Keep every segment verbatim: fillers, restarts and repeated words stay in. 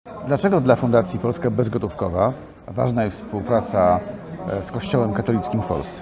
Dlaczego dla Fundacji Polska Bezgotówkowa ważna jest współpraca z Kościołem katolickim w Polsce?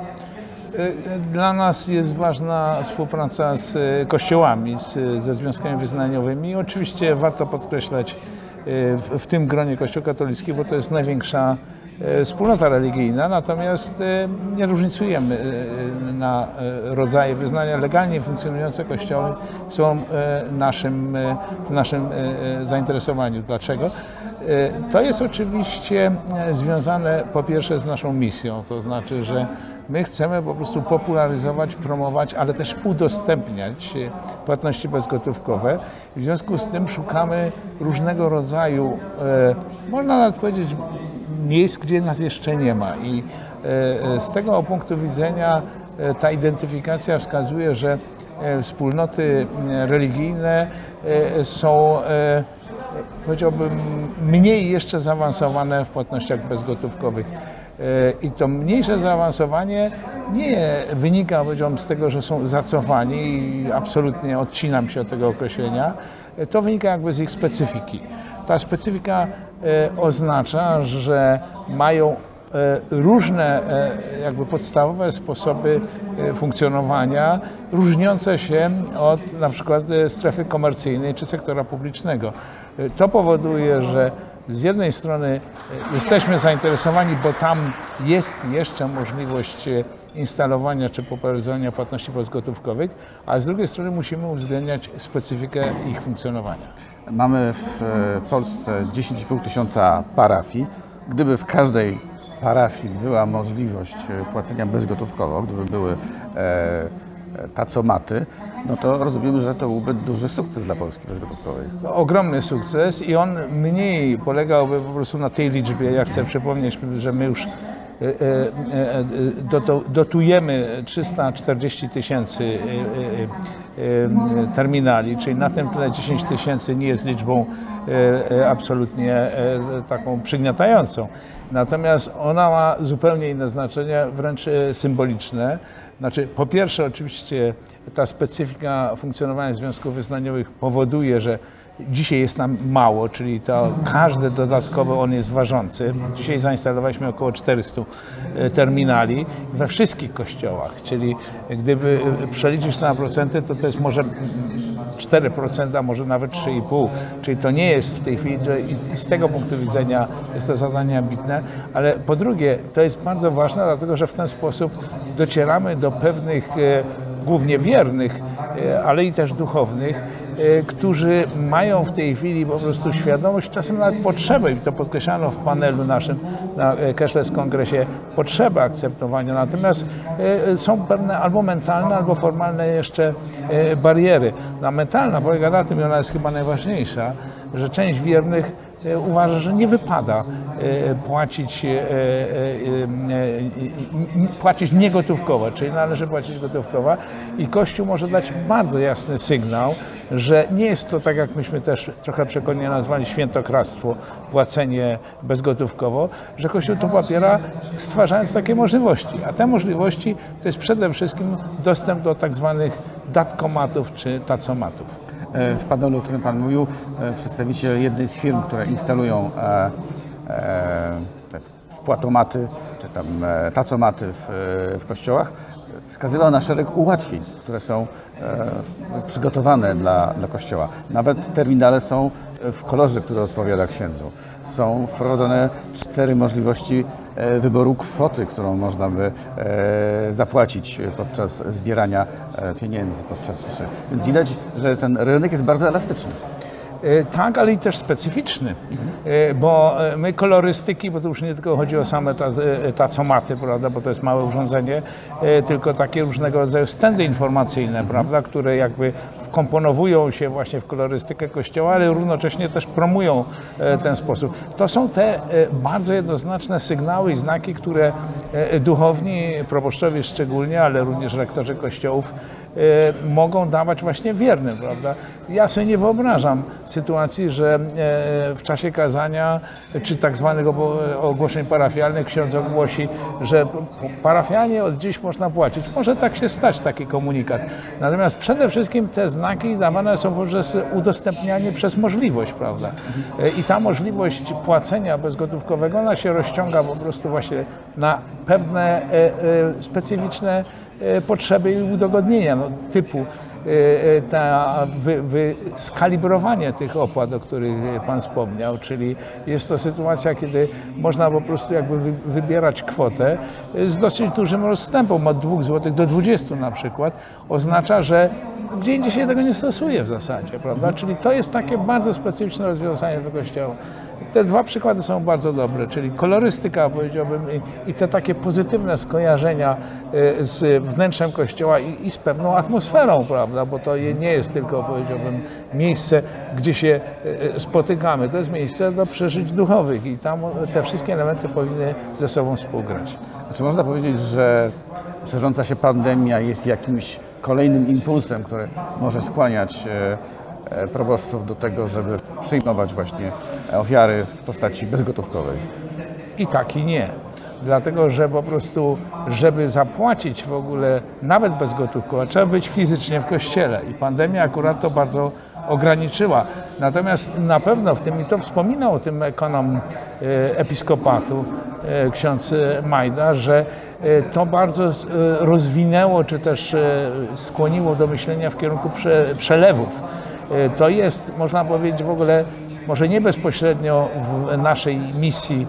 Dla nas jest ważna współpraca z kościołami, z, ze związkami wyznaniowymi. Oczywiście warto podkreślać w, w tym gronie Kościół katolicki, bo to jest największa wspólnota religijna, natomiast nie różnicujemy na rodzaje wyznania. Legalnie funkcjonujące kościoły są naszym, w naszym zainteresowaniu. Dlaczego? To jest oczywiście związane po pierwsze z naszą misją, to znaczy, że my chcemy po prostu popularyzować, promować, ale też udostępniać płatności bezgotówkowe. W związku z tym szukamy różnego rodzaju, można nawet powiedzieć, miejsc, gdzie nas jeszcze nie ma. I z tego punktu widzenia ta identyfikacja wskazuje, że wspólnoty religijne są, powiedziałbym, mniej jeszcze zaawansowane w płatnościach bezgotówkowych. I to mniejsze zaawansowanie nie wynika, powiedziałbym, z tego, że są zacofani i absolutnie odcinam się od tego określenia. To wynika jakby z ich specyfiki. Ta specyfika oznacza, że mają różne jakby podstawowe sposoby funkcjonowania, różniące się od na przykład strefy komercyjnej czy sektora publicznego. To powoduje, że z jednej strony jesteśmy zainteresowani, bo tam jest jeszcze możliwość instalowania czy popularyzowania płatności bezgotówkowych, a z drugiej strony musimy uwzględniać specyfikę ich funkcjonowania. Mamy w Polsce dziesięć i pół tysiąca parafii. Gdyby w każdej parafii była możliwość płacenia bezgotówkowo, gdyby były e, tacomaty, no to rozumiemy, że to byłby duży sukces dla Polski bezgotówkowej. Ogromny sukces i on mniej polegałby po prostu na tej liczbie. Ja chcę przypomnieć, że my już dotujemy trzysta czterdzieści tysięcy terminali, czyli na tym tle dziesięć tysięcy nie jest liczbą absolutnie taką przygniatającą. Natomiast ona ma zupełnie inne znaczenie, wręcz symboliczne. Znaczy, po pierwsze, oczywiście ta specyfika funkcjonowania związków wyznaniowych powoduje, że dzisiaj jest nam mało, czyli to każdy dodatkowo on jest ważący. Dzisiaj zainstalowaliśmy około czterystu terminali we wszystkich kościołach, czyli gdyby przeliczyć na procenty, to to jest może cztery procent, a może nawet trzy i pół. Czyli to nie jest w tej chwili, i z tego punktu widzenia jest to zadanie ambitne, ale po drugie to jest bardzo ważne, dlatego że w ten sposób docieramy do pewnych głównie wiernych, ale i też duchownych, którzy mają w tej chwili po prostu świadomość, czasem nawet potrzebę, i to podkreślano w panelu naszym na Cashless Kongresie, potrzebę akceptowania, natomiast są pewne albo mentalne, albo formalne jeszcze bariery. No, mentalna polega na tym, i ona jest chyba najważniejsza, że część wiernych uważa, że nie wypada płacić, płacić niegotówkowo, czyli należy płacić gotówkowo, i Kościół może dać bardzo jasny sygnał, że nie jest to, tak jak myśmy też trochę przekonnie nazwali, świętokradztwo, płacenie bezgotówkowo, że Kościół to popiera, stwarzając takie możliwości. A te możliwości to jest przede wszystkim dostęp do tak zwanych datkomatów czy tacomatów. W panelu, o którym Pan mówił, przedstawiciel jednej z firm, które instalują e, e, wpłatomaty czy tam e, tacomaty w, w kościołach, wskazywał na szereg ułatwień, które są e, przygotowane dla, dla kościoła. Nawet terminale są w kolorze, który odpowiada księdzu. Są wprowadzone cztery możliwości wyboru kwoty, którą można by zapłacić podczas zbierania pieniędzy, podczas mszy. Więc widać, że ten rynek jest bardzo elastyczny. Tak, ale i też specyficzny, bo my kolorystyki, bo to już nie tylko chodzi o same tacomaty, prawda, bo to jest małe urządzenie, tylko takie różnego rodzaju stędy informacyjne, prawda, które jakby wkomponowują się właśnie w kolorystykę kościoła, ale równocześnie też promują ten sposób. To są te bardzo jednoznaczne sygnały i znaki, które duchowni, proboszczowie szczególnie, ale również rektorzy kościołów mogą dawać właśnie wiernym, prawda? Ja sobie nie wyobrażam sytuacji, że w czasie kazania czy tak zwanych ogłoszeń parafialnych ksiądz ogłosi, że parafialnie od dziś można płacić. Może tak się stać, taki komunikat. Natomiast przede wszystkim te znaki dawane są poprzez udostępnianie przez możliwość, prawda? I ta możliwość płacenia bezgotówkowego, ona się rozciąga po prostu właśnie na pewne specyficzne potrzeby i udogodnienia, no, typu ta, wy, wy, skalibrowanie tych opłat, o których Pan wspomniał, czyli jest to sytuacja, kiedy można po prostu jakby wy, wybierać kwotę z dosyć dużym rozstępem, od dwóch złotych do dwudziestu na przykład, oznacza, że gdzie indziej się tego nie stosuje w zasadzie, prawda? Czyli to jest takie bardzo specyficzne rozwiązanie do Kościoła. Te dwa przykłady są bardzo dobre, czyli kolorystyka, powiedziałbym, i, i te takie pozytywne skojarzenia z wnętrzem Kościoła i, i z pewną atmosferą, prawda, bo to nie jest tylko, powiedziałbym, miejsce, gdzie się spotykamy, to jest miejsce do przeżyć duchowych i tam te wszystkie elementy powinny ze sobą współgrać. Czy można powiedzieć, że szerząca się pandemia jest jakimś kolejnym impulsem, który może skłaniać proboszczów do tego, żeby przyjmować właśnie ofiary w postaci bezgotówkowej? I tak, i nie. Dlatego, że po prostu, żeby zapłacić w ogóle nawet bezgotówkowo, trzeba być fizycznie w kościele i pandemia akurat to bardzo ograniczyła. Natomiast na pewno w tym, i to wspominał o tym ekonom episkopatu, ksiądz Majda, że to bardzo rozwinęło, czy też skłoniło do myślenia w kierunku przelewów. To jest, można powiedzieć, w ogóle może nie bezpośrednio w naszej misji,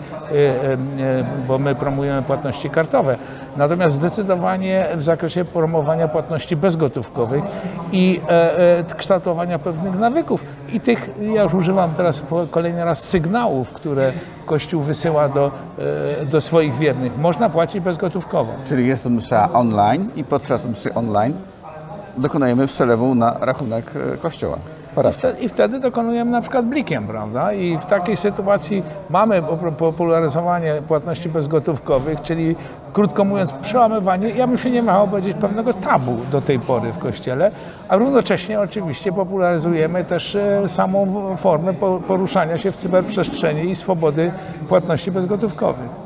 bo my promujemy płatności kartowe, natomiast zdecydowanie w zakresie promowania płatności bezgotówkowych i kształtowania pewnych nawyków i tych, ja już używam teraz kolejny raz, sygnałów, które Kościół wysyła do, do swoich wiernych. Można płacić bezgotówkowo. Czyli jest to msza online i podczas mszy online dokonujemy przelewu na rachunek Kościoła. I wtedy, I wtedy dokonujemy na przykład blikiem, prawda? I w takiej sytuacji mamy popularyzowanie płatności bezgotówkowych, czyli krótko mówiąc przełamywanie, ja bym się nie miał powiedzieć, pewnego tabu do tej pory w Kościele, a równocześnie oczywiście popularyzujemy też samą formę poruszania się w cyberprzestrzeni i swobody płatności bezgotówkowych.